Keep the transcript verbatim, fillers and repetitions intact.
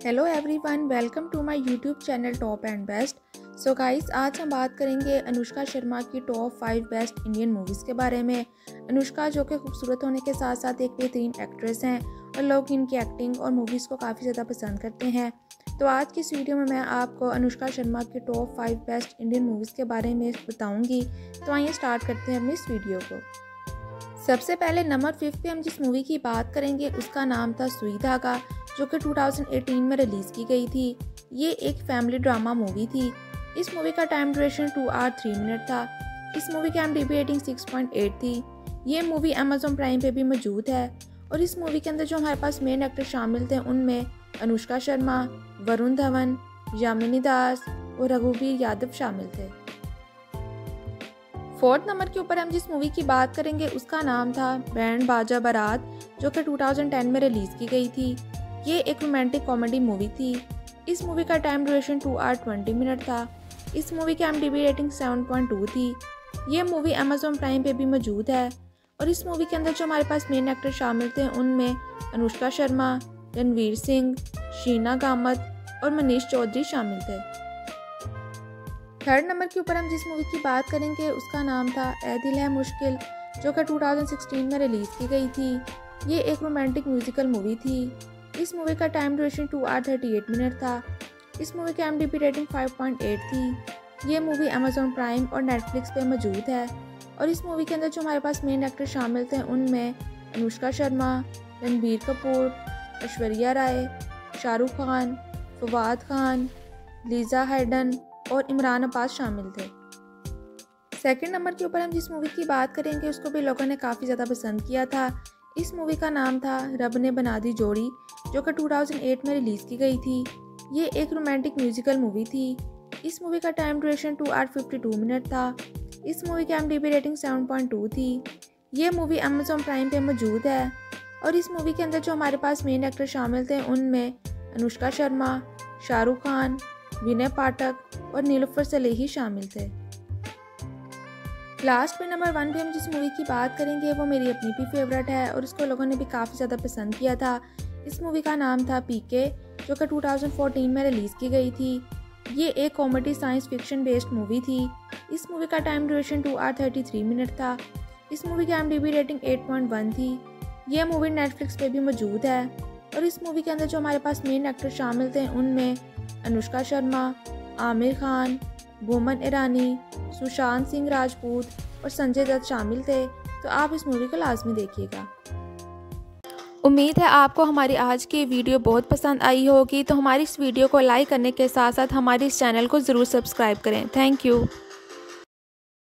Hello everyone, welcome to my YouTube channel top and best. So guys, आज हम बात करेंगे अनुष्का शर्मा की top five best Indian movies के बारे में। अनुष्का जो कि खूबसूरत होने के साथ साथ एक बेहतरीन एक्ट्रेस हैं और लोग इनकी एक्टिंग और मूवीज़ को काफ़ी ज़्यादा पसंद करते हैं। तो आज की इस वीडियो में मैं आपको अनुष्का शर्मा की top five best Indian movies के बारे में बताऊँगी। तो आइए स्टार्ट करते हैं अपनी इस वीडियो को। सबसे पहले नंबर फिफ्थ पे हम जिस मूवी की बात करेंगे उसका नाम था सुई धागा, जो कि दो हज़ार अठारह में रिलीज़ की गई थी। ये एक फैमिली ड्रामा मूवी थी। इस मूवी का time duration two hour three minute था। इस मूवी की IMDb rating six point eight थी। ये मूवी अमेजोन प्राइम पे भी मौजूद है। और इस मूवी के अंदर जो हमारे पास मेन एक्टर शामिल थे उनमें अनुष्का शर्मा, वरुण धवन, यामिनी दास और रघुवीर यादव शामिल थे। फोर्थ नंबर के ऊपर हम जिस मूवी की बात करेंगे उसका नाम था बैंड बाजा बारात, जो कि दो हज़ार दस में रिलीज़ की गई थी। ये एक रोमांटिक कॉमेडी मूवी थी। इस मूवी का time duration two hour twenty minute था। इस मूवी की IMDb rating seven point two थी। ये मूवी अमेजोन प्राइम पे भी मौजूद है। और इस मूवी के अंदर जो हमारे पास मेन एक्टर शामिल थे उनमें अनुष्का शर्मा, रणवीर सिंह, शीना गामत और मनीष चौधरी शामिल थे। थर्ड नंबर के ऊपर हम जिस मूवी की बात करेंगे उसका नाम था ए दिल है मुश्किल, जो कि दो हज़ार सोलह में रिलीज़ की गई थी। ये एक रोमांटिक म्यूजिकल मूवी थी। इस मूवी का time duration two hour thirty eight minute था। इस मूवी की IMDb rating five point eight थी। ये मूवी अमेजोन प्राइम और नेटफ्लिक्स पे मौजूद है। और इस मूवी के अंदर जो हमारे पास मेन एक्टर शामिल थे उनमें अनुष्का शर्मा, रणबीर कपूर, ऐश्वर्या राय, शाहरुख खान, फवाद खान, लीजा हैडन और इमरान अब्बास शामिल थे। सेकंड नंबर के ऊपर हम जिस मूवी की बात करेंगे उसको भी लोगों ने काफ़ी ज़्यादा पसंद किया था। इस मूवी का नाम था रब ने बना दी जोड़ी, जो कि दो हज़ार आठ में रिलीज़ की गई थी। ये एक रोमांटिक म्यूजिकल मूवी थी। इस मूवी का time duration two hour fifty two minute था। इस मूवी की IMDb rating seven point two थी। ये मूवी अमेजोन प्राइम पे मौजूद है। और इस मूवी के अंदर जो हमारे पास मेन एक्टर शामिल थे उनमें अनुष्का शर्मा, शाहरुख खान, विनय पाठक और नीलोफर सलेही शामिल थे। लास्ट में नंबर वन पे हम जिस मूवी की बात करेंगे वो मेरी अपनी भी फेवरेट है और इसको लोगों ने भी काफ़ी ज़्यादा पसंद किया था। इस मूवी का नाम था पीके, जो कि दो हज़ार चौदह में रिलीज़ की गई थी। ये एक comedy science fiction based movie थी। इस मूवी का time duration two hour thirty three minute था। इस मूवी की IMDb rating eight point one थी। ये मूवी नेटफ्लिक्स पे भी मौजूद है। और इस मूवी के अंदर जो हमारे पास मेन एक्टर शामिल थे उनमें अनुष्का शर्मा, आमिर खान, बोमन ईरानी, सुशांत सिंह राजपूत और संजय दत्त शामिल थे। तो आप इस मूवी को लाजमी देखिएगा। उम्मीद है आपको हमारी आज की वीडियो बहुत पसंद आई होगी। तो हमारी इस वीडियो को लाइक करने के साथ साथ हमारे इस चैनल को ज़रूर सब्सक्राइब करें। Thank you.